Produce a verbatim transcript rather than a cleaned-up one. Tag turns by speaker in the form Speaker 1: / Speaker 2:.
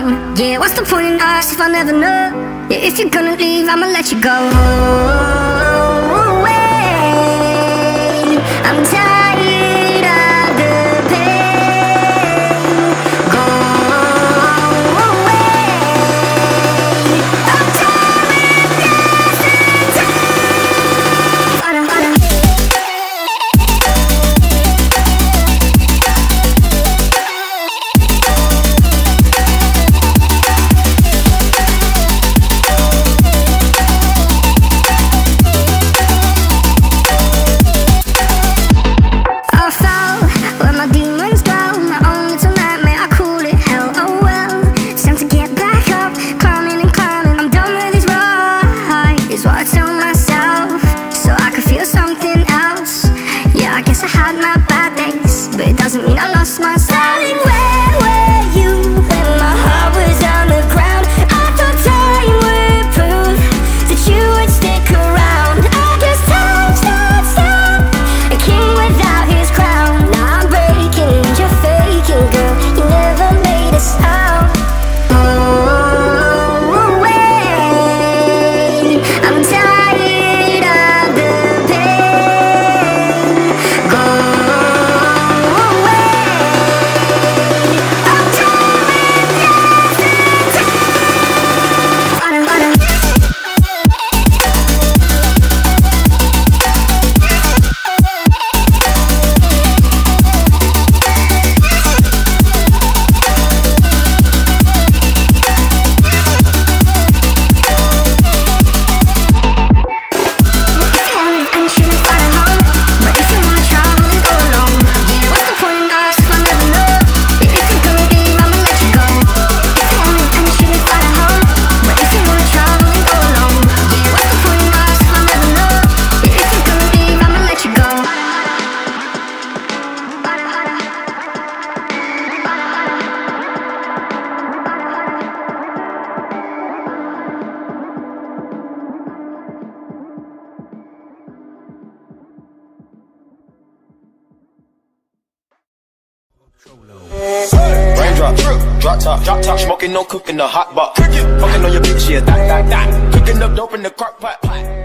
Speaker 1: alone. Yeah, what's the point in us if I never know? Yeah, if you're gonna leave, I'ma let you go. Wait, I'm tired of the pain. Go away. I'm tired of yesterday.
Speaker 2: Raindrop, drop top, drop top, smoking, no cooking, the hot box. Fucking on your bitch, yeah, that, that, that. Cooking up dope in the crock pot.